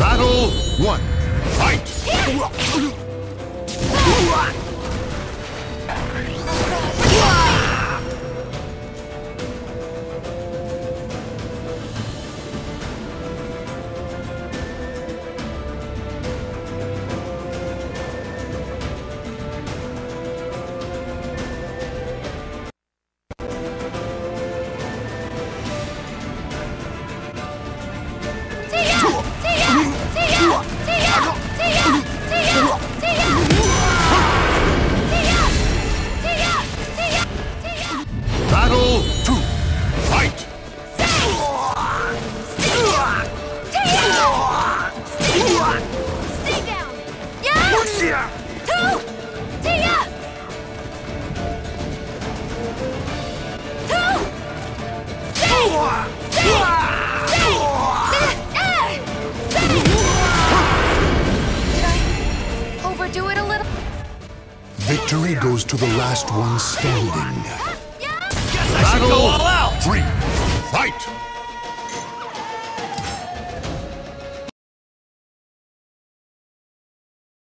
Battle 1. Fight! Battle 2. Fight! Stay down! Yeah! Two! Tia! Two! Did I overdo it a little? Victory goes to the last one standing. Guess I should go all out! 3. Fight!